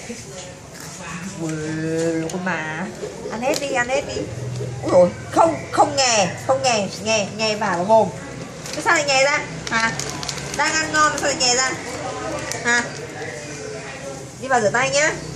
Luôn mà. Ăn hết đi, ăn hết đi. Ui dồi, không nghe vào mồm. Thế sao lại nhè ra? Hả? Đang ăn ngon sao lại nhè ra? Hả? Đi vào rửa tay nhá.